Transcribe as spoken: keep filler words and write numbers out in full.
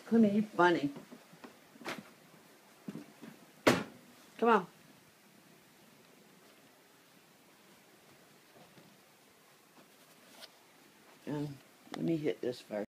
Clemmy, you funny. Come on. Um, let me hit this first.